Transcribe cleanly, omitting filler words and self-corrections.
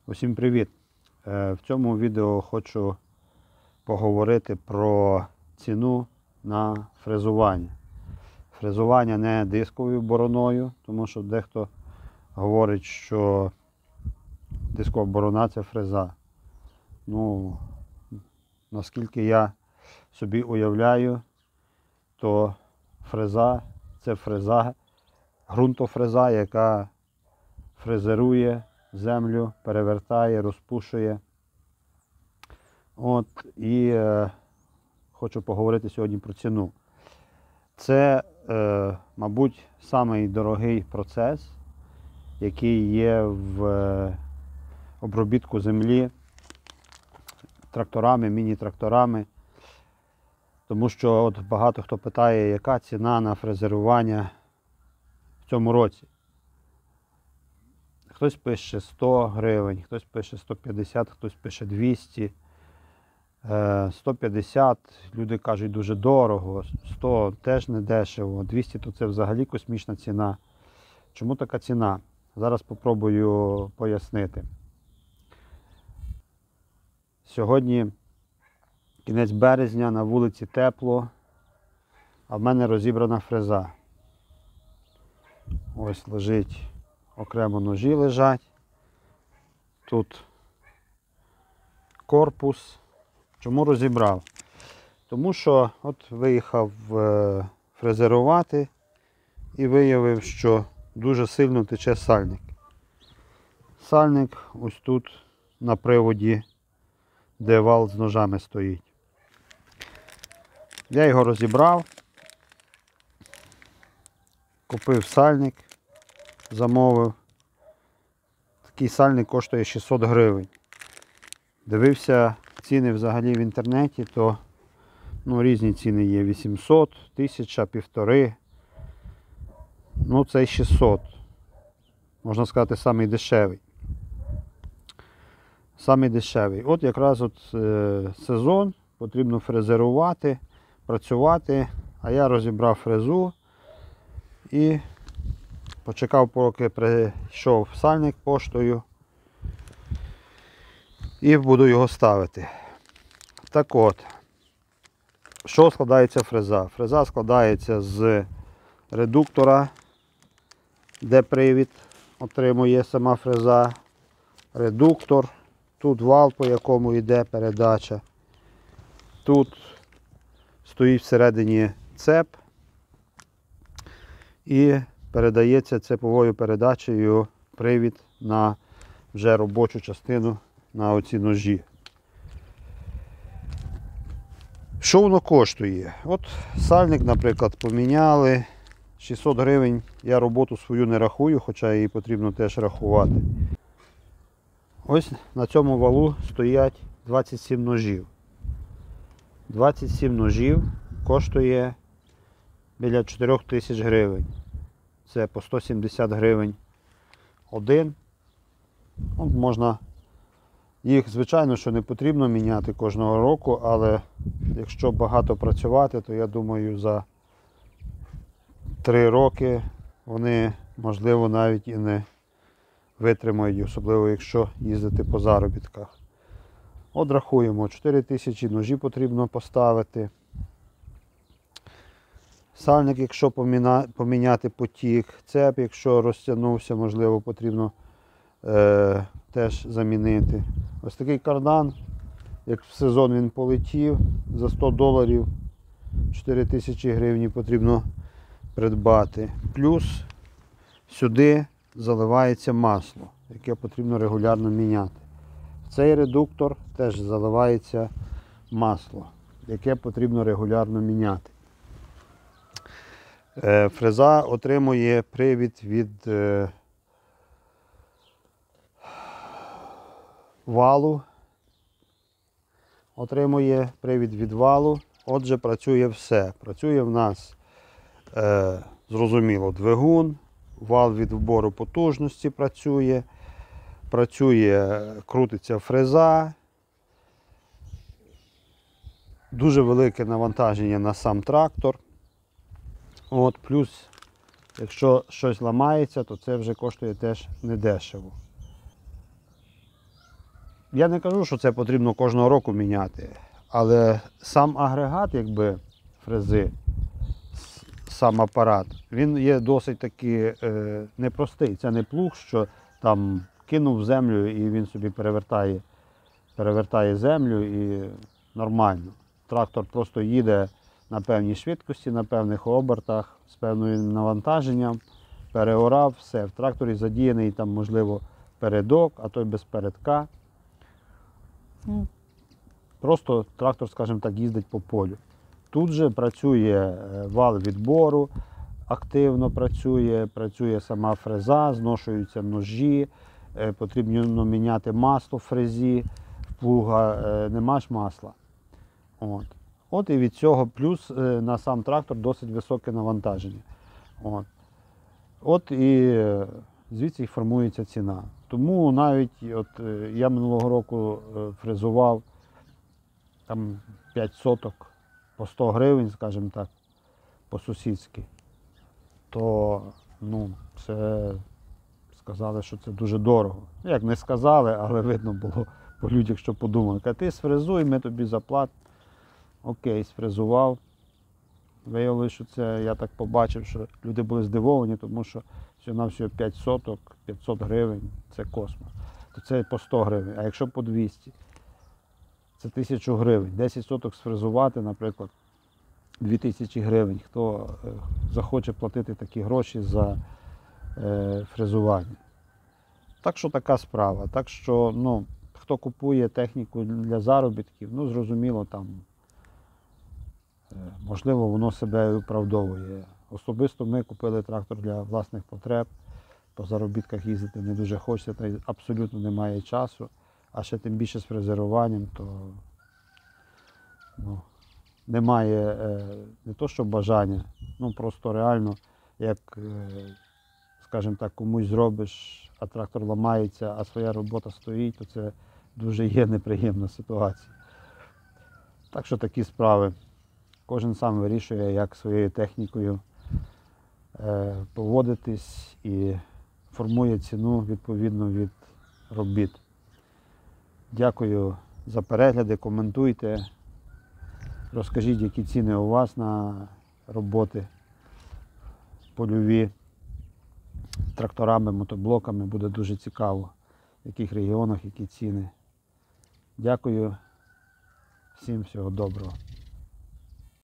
Усім привіт! В цьому відео хочу поговорити про ціну на фрезування. Фрезування не дисковою бороною, тому що дехто говорить, що дискова борона – це фреза. Ну, наскільки я собі уявляю, то фреза – це фреза, ґрунтофреза, яка фрезерує землю, перевертає, розпушує. Хочу поговорити сьогодні про ціну. Це, мабуть, самий дорогий процес, який є в обробітку землі тракторами, міні-тракторами. Тому що от багато хто питає, яка ціна на фрезерування в цьому році. Хтось пише 100 гривень, хтось пише 150, хтось пише 200, 150, люди кажуть дуже дорого, 100 теж не дешево, 200 то це взагалі космічна ціна. Чому така ціна? Зараз спробую пояснити. Сьогодні кінець березня, на вулиці тепло, а в мене розібрана фреза. Ось лежить. Окремо ножі лежать. Тут корпус. Чому розібрав? Тому що от виїхав фрезерувати і виявив, що дуже сильно тече сальник. Сальник ось тут на приводі, де вал з ножами стоїть. Я його розібрав, купив сальник. Замовив. Такий сальник коштує 600 гривень. Дивився ціни взагалі в інтернеті, то різні ціни є. 800, 1000, 1500. Ну, цей 600. Можна сказати, самий дешевий. Самий дешевий. От якраз сезон, потрібно фрезерувати, працювати, а я розібрав фрезу і почекав, поки прийшов сальник поштою, і буду його ставити. Так от, що складається фреза? Фреза складається з редуктора, де привід отримує сама фреза, редуктор, тут вал, по якому йде передача, тут стоїть всередині цеп і передається цеповою передачею привід на вже робочу частину, на оці ножі. Що воно коштує? От сальник, наприклад, поміняли. 600 гривень. Я роботу свою не рахую, хоча її потрібно теж рахувати. Ось на цьому валу стоять 27 ножів. 27 ножів коштує біля 4000 гривень. Це по 170 гривень один. Можна їх, звичайно, що не потрібно міняти кожного року, але якщо багато працювати, то я думаю, за 3 роки вони, можливо, навіть і не витримають, особливо якщо їздити по заробітках. От рахуємо, 4000 ножі потрібно поставити. Сальник, якщо поміняти потік, цеп, якщо розтягнувся, можливо, потрібно теж замінити. Ось такий кардан, як в сезон він полетів, за 100 доларів 4000 гривень потрібно придбати. Плюс сюди заливається масло, яке потрібно регулярно міняти. В цей редуктор теж заливається масло, яке потрібно регулярно міняти. Фреза отримує привід від валу. Отримує привід від валу. Отже, працює все. Працює в нас, зрозуміло, двигун, вал від вбору потужності працює, крутиться фреза. Дуже велике навантаження на сам трактор. Плюс, якщо щось ламається, то це вже коштує теж недешево. Я не кажу, що це потрібно кожного року міняти, але сам агрегат, якби фрези, сам апарат, він є досить таки непростий. Це не плуг, що там кинув в землю і він собі перевертає землю і нормально. Трактор просто їде на певній швидкості, на певних обертах, з певним навантаженням, переорав, все. В тракторі задіяний там, можливо, передок, а то й без передка. Просто трактор, скажімо так, їздить по полю. Тут же працює вал відбору, активно працює сама фреза, зношуються ножі, потрібно міняти масло в фрезі, в плуга нема ж масла. От і від цього плюс на сам трактор досить високе навантаження. От і звідси і формується ціна. Тому навіть я минулого року фрезував там 5 соток по 100 гривень, скажімо так, по-сусідськи, то це сказали, що це дуже дорого. Як не сказали, але видно було по людях, що подумали. Ти сфрезуй, ми тобі заплатимо. Окей, сфрезував. Виявилося, що це, я так побачив, що люди були здивовані, тому що всього-навсього 5 соток, 500 гривень – це космос. То це по 100 гривень, а якщо по 200 – це 1000 гривень. 10 соток сфрезувати, наприклад, 2000 гривень. Хто захоче платити такі гроші за фрезування. Так що така справа. Так що, хто купує техніку для заробітків, зрозуміло, там, можливо, воно себе виправдовує. Особисто ми купили трактор для власних потреб, по заробітках їздити не дуже хочеться, та й абсолютно немає часу, а ще тим більше з фрезеруванням, то немає не то що бажання, просто реально, як, скажімо так, комусь зробиш, а трактор ламається, а своя робота стоїть, то це дуже є неприємна ситуація. Так що такі справи. Кожен сам вирішує, як своєю технікою поводитись і формує ціну відповідно від робіт. Дякую за перегляди, коментуйте, розкажіть, які ціни у вас на роботи польові тракторами, мотоблоками. Буде дуже цікаво, в яких регіонах, які ціни. Дякую, всім всього доброго.